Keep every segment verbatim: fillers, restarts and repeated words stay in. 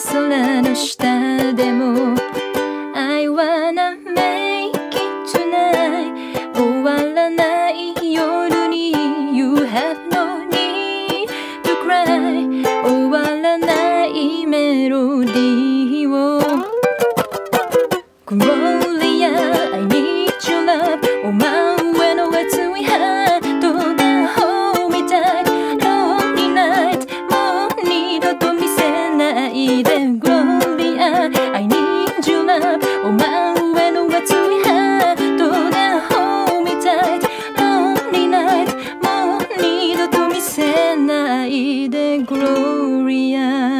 空の下でも I wanna make it tonight 終わらない夜に You have no need to cry 終わらないメロディーを GLORIA I need your love お真上の熱いハートで Hold me tight Lonely night もう二度と見せないで GLORIA I need your love お真上の熱いハートで Hold me tight Lonely night もう二度と見せないで GLORIA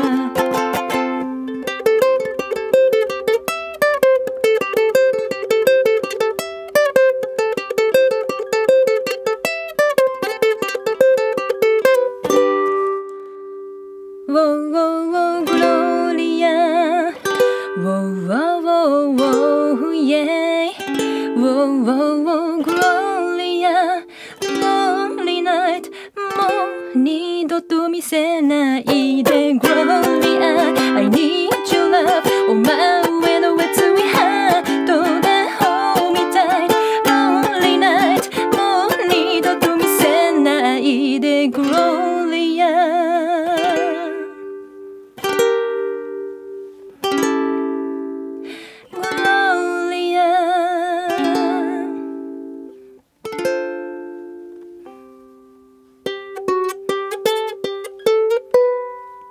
Whoa, whoa, whoa, Gloria. Whoa, whoa, whoa, whoa, yeah. Whoa, whoa, whoa, Gloria. Lonely night. もう二度と見せないで Gloria. I need your love. お真上の熱いハートで Hold me tight. Lonely night. もう二度と見せないで Gloria.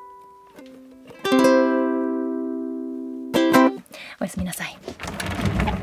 おやすみなさい。